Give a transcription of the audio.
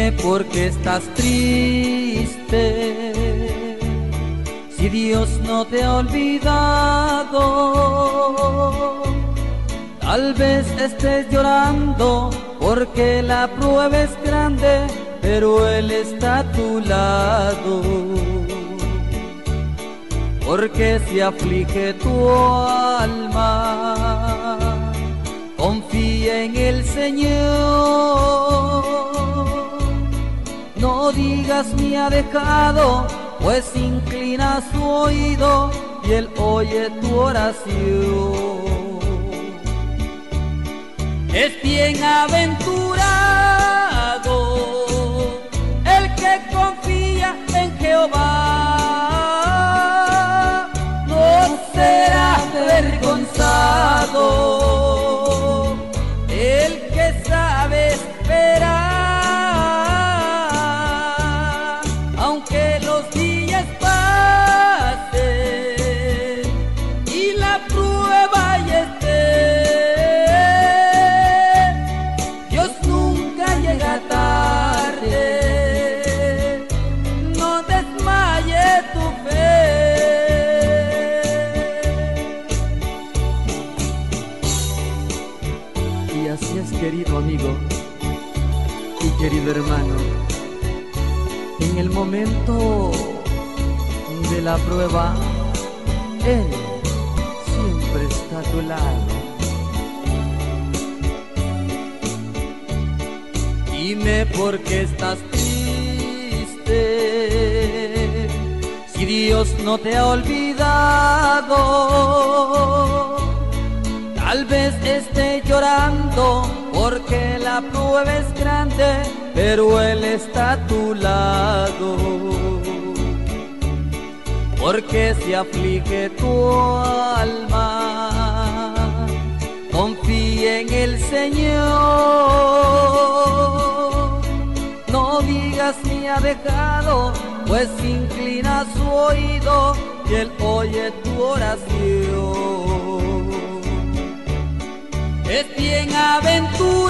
Dime por qué estás triste, si Dios no te ha olvidado. Tal vez estés llorando porque la prueba es grande, pero Él está a tu lado. Porque si aflige tu alma, confía en el Señor. No digas me ha dejado, pues inclina su oído y Él oye tu oración. Es bienaventurado el que confía en Jehová, no será avergonzado el que sabe esperar, aunque los días pasen y la prueba ya esté. Dios nunca llega tarde, no desmaye tu fe. Y así es, querido amigo y querido hermano, en el momento de la prueba, Él siempre está a tu lado. Dime por qué estás triste, si Dios no te ha olvidado. Tal vez esté llorando porque la prueba es grande, pero Él está a tu lado. Porque si aflige tu alma, confía en el Señor. No digas me ha dejado, pues inclina su oído y Él oye tu oración. Es bienaventurado